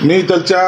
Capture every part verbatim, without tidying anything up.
मी त्याच्या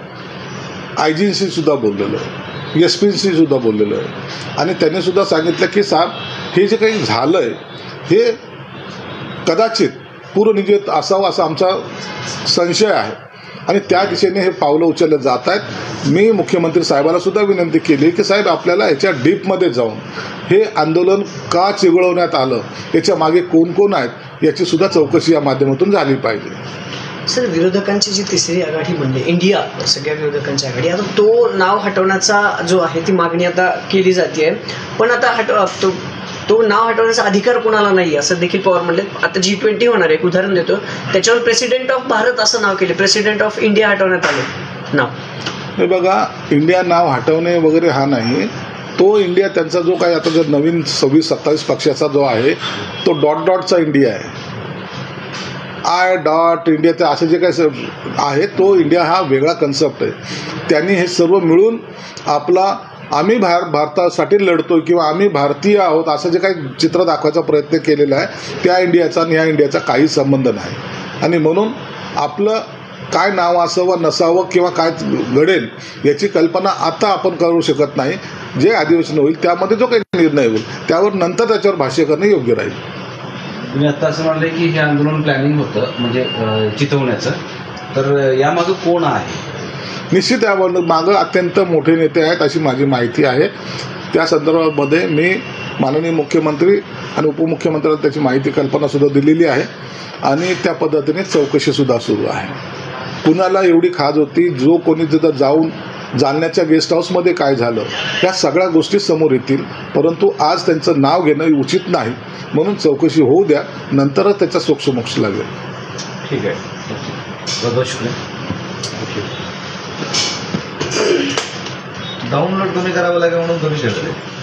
आय जींशी सुद्धा बोललेलो आहे, एस पीशी सुद्धा बोललेलो आहे आणि त्यांनी सुद्धा सांगितलं की साहेब हे जे काही झालं आहे हे कदाचित पूर्वनियोजित असावं असा आमचा संशय आहे आणि त्या दिशेने हे पावलं उचलले जात आहेत. मी मुख्यमंत्री साहेबाला सुद्धा विनंती केली की साहेब आपल्याला याच्या डीपमध्ये जाऊन हे आंदोलन का चिघळवण्यात आलं, याच्या मागे कोण कोण आहेत याची सुद्धा चौकशी या माध्यमातून झाली पाहिजे. सर, विरोधकांची जी तिसरी आघाडी म्हणजे इंडिया, सगळ्या विरोधकांची आघाडी, आता तो नाव हटवण्याचा जो आहे ती मागणी आता केली जाते, पण आता हटव तो तो नाव हटवण्याचा अधिकार कोणाला नाही असं देखील पवार म्हणले. आता जी ट्वेंटी होणार आहे, एक उदाहरण देतो, त्याच्यावर प्रेसिडेंट ऑफ भारत असं नाव केले, प्रेसिडेंट ऑफ इंडिया हटवण्यात आलं नाव. हे बघा, इंडिया नाव हटवणे वगैरे हा नाही, तो इंडिया त्यांचा जो काही आता जो नवीन सव्वीस सत्तावीस पक्षाचा जो आहे तो डॉट डॉटचा इंडिया आहे, आय डॉट इंडियाचा असं जे काही आहे तो इंडिया हा वेगळा कन्सेप्ट आहे. त्यांनी हे सर्व मिळून आपला आम्ही भार भारतासाठी लढतोय किंवा आम्ही भारतीय आहोत असं जे काही चित्र दाखवायचा प्रयत्न केलेला आहे, त्या इंडियाचा आणि ह्या इंडियाचा काही संबंध नाही. आणि म्हणून आपलं काय नाव असावं नसावं किंवा काय घडेल याची कल्पना आता आपण करू शकत नाही. जे अधिवेशन होईल त्यामध्ये जो काही निर्णय होईल त्यावर नंतर त्याच्यावर भाष्य करणं योग्य राहील. तुम्ही आता असं म्हणलं की हे आंदोलन प्लॅनिंग होतं म्हणजे चिथवण्याचं, तर यामागं कोण आहे? निश्चित या मागं अत्यंत मोठे नेते आहेत अशी माझी माहिती आहे. त्या संदर्भामध्ये मी माननीय मुख्यमंत्री आणि उपमुख्यमंत्र्यांना त्याची माहिती कल्पनासुद्धा दिलेली आहे आणि त्या पद्धतीने चौकशीसुद्धा सुरू आहे. कुणाला एवढी खाज होती, जो कोणी तिथं जाऊन जालन्याच्या गेस्ट हाऊसमध्ये काय झालं या सगळ्या गोष्टी समोर येतील, परंतु आज त्यांचं नाव घेणं उचित नाही, म्हणून चौकशी होऊ द्या, नंतरच त्याचा सोक्षमोक्ष लागेल. ठीक आहे, बहुत बहुत शुक्रिया. डाउनलोड तुम्ही करावं लागेल म्हणून तुम्ही शेअर